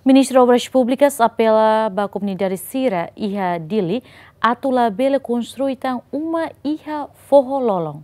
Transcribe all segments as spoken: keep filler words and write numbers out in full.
Ministro Obras Públicas apela à comunidade Sira iha dili atula bele construitan uma iha forrololong.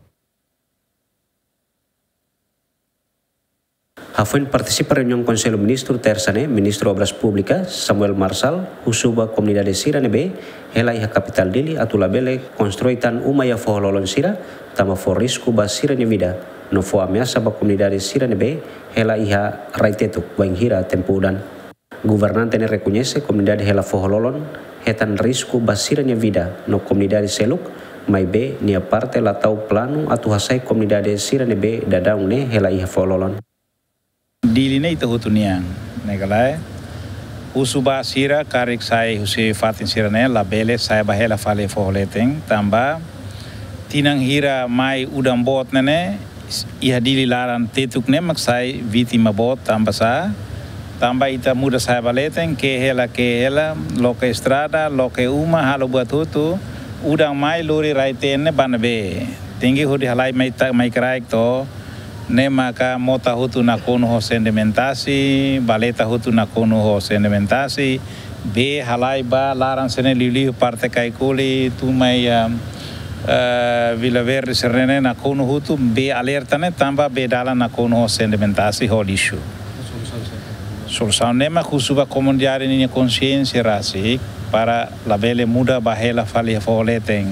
Hafuen participa reunião Conselho Ministro tersane Ministro Obras Públicas Samuel Marçal usuba comunidade Sira nebe ela iha capital dili atula bele construitan uma iha forrololong Sira tama for risco ba Sira ne vida no fo ameaça ba comunidade Sira nebe ela iha raitetu banghira tempudan. Governante ne reconhece comunidade ela forrololong hetan risco ba Sira ne vida no comunidade Seluk mai be nia parte la tau plano atu hasai comunidade Sira nebe dadang ne ela iha forrololong. Dili ne ita hutuniang negalai usuba Sira karik sai husi fatin Sira ne la bele sai bahela fale foholeteng tamba tinang hira mai udang bot nene iha dili laran tetuk ne maksai vitima bot tamba sa tamba ita muda sai baleteng ke hela ke hela loke estrada loke uma halo buat hutu udang mai lori raiten ne banabe tinggi hudi halai mai tak mai keraik to ne maka mota hutu na kono ho sedimentasi baleta hutu na kono ho sedimentasi be halai ba laran sene lili parte kai kuli tu mai uh, uh, Vila Verde serene na kono hutu be alerta ne tamba be dala na kono ho sedimentasi ho lishu solução nema kusuba comunidade ni consciência rasik para la bele muda bahela fali foleteng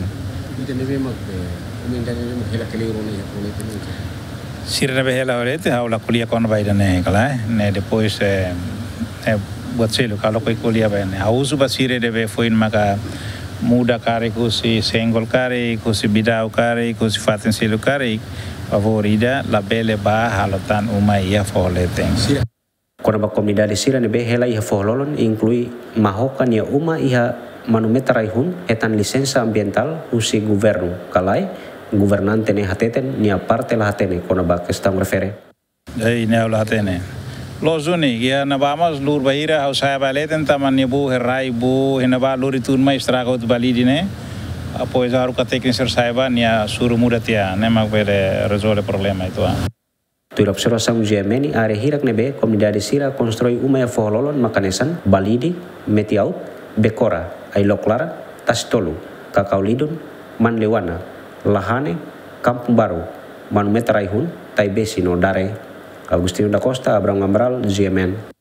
Sira behela olete haula kulia kon baida ne kala ne depois é é buat selo kalau koi kulia ba ne hausu ba sire deve foin maka muda kare kusi senggol kare kusi bidau kare kusi faten selo kare favorida la bele ba halatan umai ya foleteng Kona ba comunidade Sira nebe hela iha forrololong inclui mahokan ya uma iha manumeta raihun etan lisensa ambiental usi governo kalai governante ne hateten nia parte la hatene kona ba questão refere. Ei ne la hatene. Los uni ya na vamos lur bahira au saya baleten taman bu herai bu hena ba luri tun mai strago balidine apoi zaru ka teknisir saiba nia suru muda tia ne mak bere resolve problema itu. Tu observação gemeni are hirak nebe comunidade Sira constrói uma ya forrololong makanesan balidi metiaut bekora ailoklara tastolu kakaulidun manlewana Lahane, Kampung Baru, Manumeta Raihun, Taibesi no Dare, Agustino da Costa, Abraham Ambral, G M N.